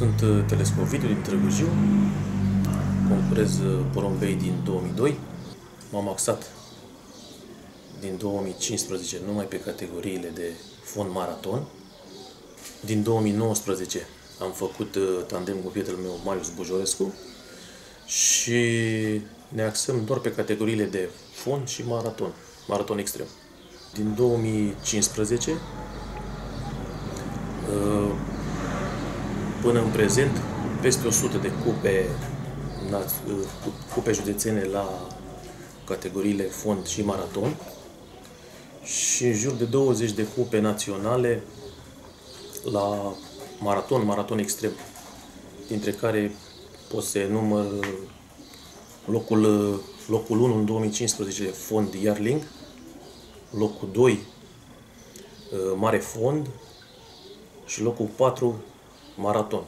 Sunt Telescovidiu din Târgu Jiu, concurez porumbei din 2002. M-am axat din 2015 numai pe categoriile de fond maraton. Din 2019 am făcut tandem cu prietenul meu, Marius Bujorescu, și ne axăm doar pe categoriile de fond și maraton, maraton extrem. Din 2015 până în prezent, peste 100 de cupe județene la categoriile fond și maraton și în jur de 20 de cupe naționale la maraton extrem, dintre care pot să număr locul 1 în 2015 fond Yarling, locul 2 mare fond și locul 4 maraton,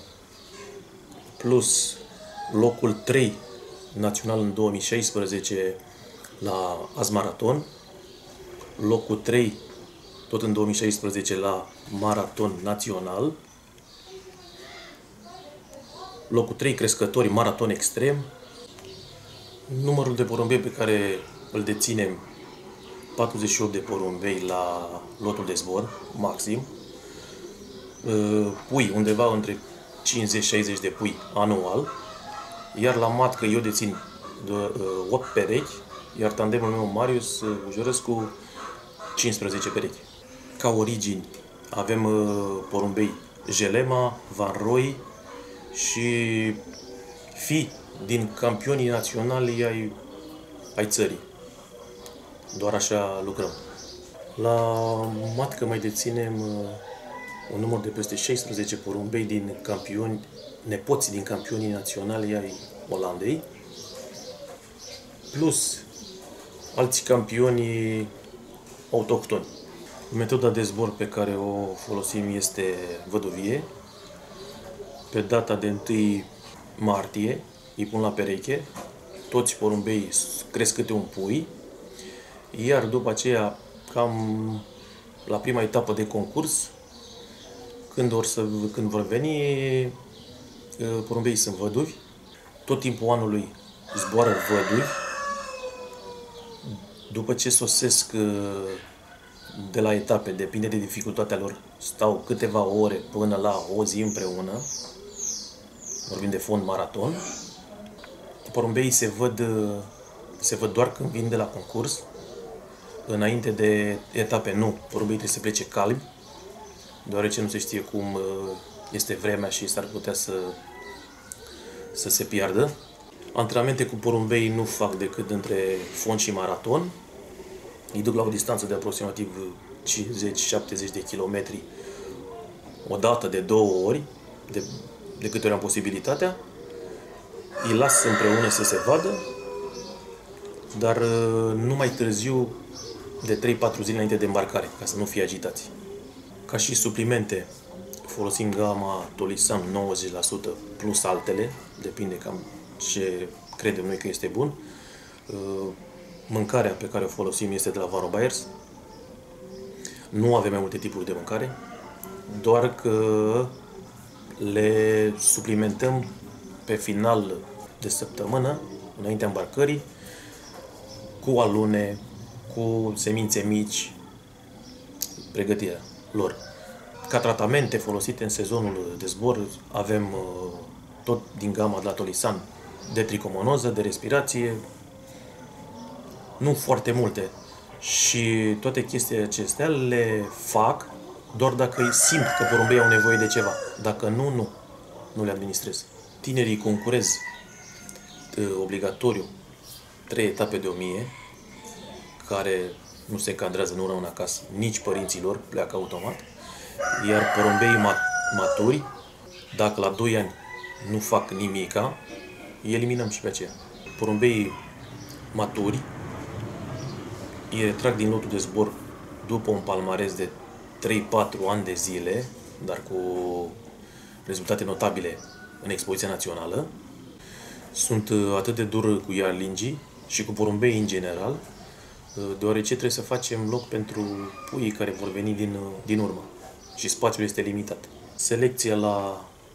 plus locul 3 național în 2016 la Azmaraton, locul 3 tot în 2016 la maraton național, locul 3 crescători maraton extrem. Numărul de porumbei pe care îl deținem, 48 de porumbei la lotul de zbor maxim, pui undeva între 50-60 de pui anual, iar la matcă eu dețin 8 perechi, iar tandemul meu Marius Bujorescu 15 perechi. Ca origini avem porumbei Jelema, Van Roy și fii din campionii naționali ai țării. Doar așa lucrăm. La matcă mai deținem un număr de peste 16 porumbei din campioni, nepoți din campionii naționali ai Olandei, plus alți campioni autohtoni. Metoda de zbor pe care o folosim este văduvie. Pe data de 1 martie îi pun la pereche, toți porumbeii cresc câte un pui, iar după aceea, cam la prima etapă de concurs, când vor veni, porumbeii sunt văduvi. Tot timpul anului zboară văduvi. După ce sosesc de la etape, depinde de dificultatea lor, stau câteva ore până la o zi împreună. Vorbim de fond maraton. Porumbeii se văd doar când vin de la concurs. Înainte de etape nu, porumbeii trebuie să plece calmi, deoarece nu se știe cum este vremea și s-ar putea să se piardă. Antrenamente cu porumbei nu fac decât între fond și maraton. Îi duc la o distanță de aproximativ 50-70 de kilometri o dată de 2 ori, de câte ori am posibilitatea. Îi las împreună să se vadă, dar nu mai târziu de 3-4 zile înainte de îmbarcare, ca să nu fie agitați. Ca și suplimente, folosim gama Tolisan 90% plus altele, depinde cam ce credem noi că este bun. Mâncarea pe care o folosim este de la Varo Bayers. Nu avem mai multe tipuri de mâncare, doar că le suplimentăm pe final de săptămână, înaintea îmbarcării, cu alune, cu semințe mici, pregătirea lor. Ca tratamente folosite în sezonul de zbor avem tot din gama de la Tolisan, de tricomonoză, de respirație, nu foarte multe. Și toate chestiile acestea le fac doar dacă simt că porumbeii au nevoie de ceva. Dacă nu le administrez. Tinerii concurez obligatoriu 3 etape de 1000, care nu se încadrează, nu rămân acasă, nici părinților, pleacă automat. Iar porumbeii maturi, dacă la 2 ani nu fac nimica, îi eliminăm și pe aceea. Porumbeii maturi îi retrag din lotul de zbor după un palmares de 3-4 ani de zile, dar cu rezultate notabile în expoziția națională. Sunt atât de dur cu yarlingii și cu porumbei în general, deoarece trebuie să facem loc pentru puii care vor veni din urmă și spațiul este limitat. Selecția la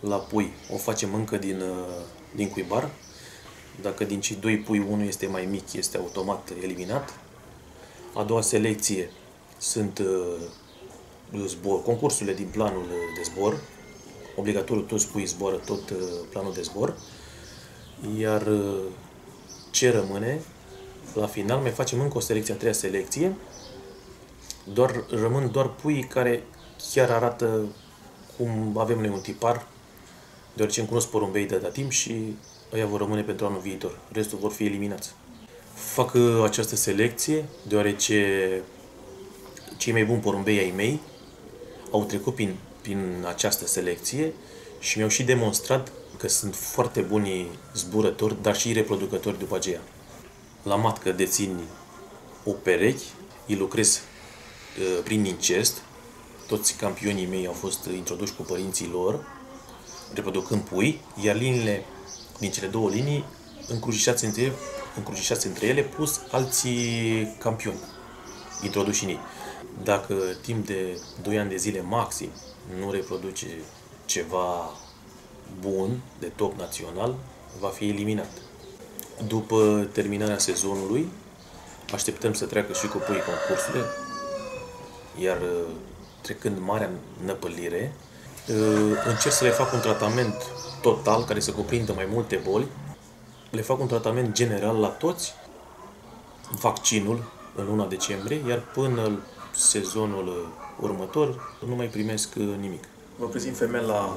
la pui o facem încă din cuibar. Dacă din cei 2 pui unul este mai mic, este automat eliminat. A doua selecție sunt concursurile din planul de zbor. Obligatoriu toți puii zboară tot planul de zbor. Iar ce rămâne, la final mai facem încă o selecție, a treia selecție. Rămân doar puii care chiar arată cum avem noi un tipar, deoarece îmi cunosc porumbei de timp și ăia vor rămâne pentru anul viitor. Restul vor fi eliminați. Fac această selecție deoarece cei mai buni porumbei ai mei au trecut prin această selecție și mi-au și demonstrat că sunt foarte buni zburători, dar și reproducători după aceea. La matcă dețin o perechi, îi lucrez prin incest. Toți campionii mei au fost introduși cu părinții lor, reproducând pui, iar liniile din cele două linii încrucișați între ele, plus alții campioni introduși în ei. Dacă timp de 2 ani de zile maxim nu reproduce ceva bun, de top național, va fi eliminat. După terminarea sezonului, așteptăm să treacă și copiii concursurile, iar trecând marea năpălire, încerc să le fac un tratament total, care să cuprindă mai multe boli. Le fac un tratament general la toți, vaccinul în luna decembrie, iar până sezonul următor nu mai primesc nimic. Vă prezint femela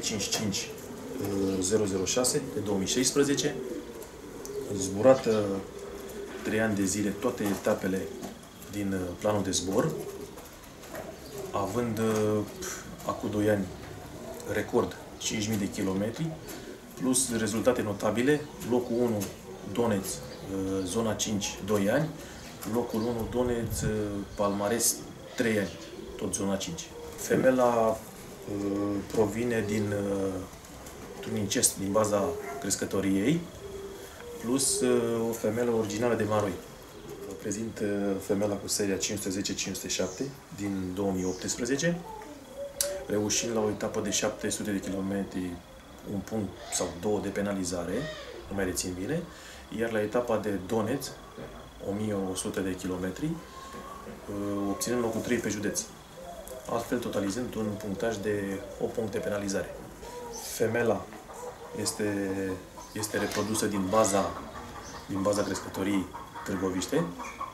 355006 de 2016, zburată 3 ani de zile toate etapele din planul de zbor, având acum 2 ani record 5.000 de kilometri, plus rezultate notabile, locul 1 Donetsk, zona 5, 2 ani, locul 1 Donetsk, palmares 3 ani, tot zona 5. Femela provine dintr-un incest din baza crescătoriei, plus o femelă originală de Maroi. Vă prezint femela cu seria 510-507 din 2018, reușind la o etapă de 700 de kilometri un punct sau 2 de penalizare, nu mai rețin bine, iar la etapa de Donetsk, 1100 de kilometri, obținând locul 3 pe județ, astfel totalizând un punctaj de 8 puncte penalizare. Femela este reprodusă din baza crescătoriei Târgoviște,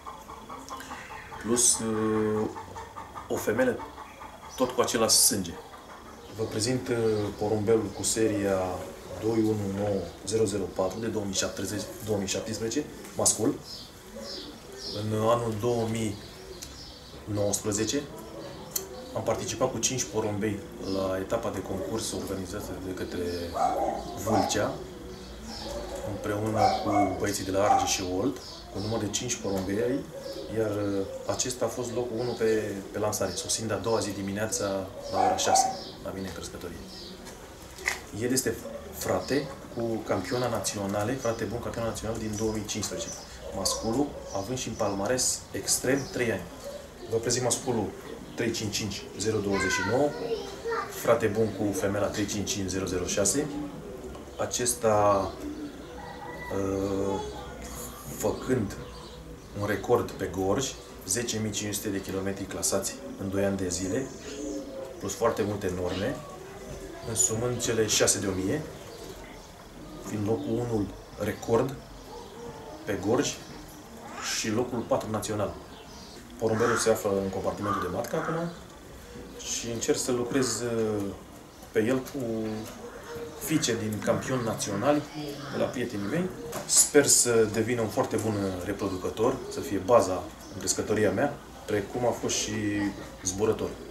plus o femelă tot cu același sânge. Vă prezint porumbelul cu seria 219004 de 2017, mascul. În anul 2019 am participat cu 5 porumbei la etapa de concurs organizată de către Vâlcea, împreună cu băieții de la Argeș și Olt, cu număr de 5 porumbei, iar acesta a fost locul 1 pe lansare, sosind a doua zi dimineața la ora 6, la mine în crescătorie. El este frate cu campioana naționale, frate bun campioana națională din 2015. Masculul, având și în palmares extrem 3 ani. Vă prezint masculul 355029, frate bun cu femela 355006. Acesta făcând un record pe gorj, 10.500 de kilometri clasați în 2 ani de zile, plus foarte multe norme, însumând cele 6 de 1000, fiind locul 1 record pe gorj și locul 4 național. Porumbelul se află în compartimentul de matcă acum și încerc să lucrez pe el cu fiice din campioni naționali de la prietenii mei. Sper să devină un foarte bun reproducător, să fie baza în crescătoria mea, precum a fost și zburător.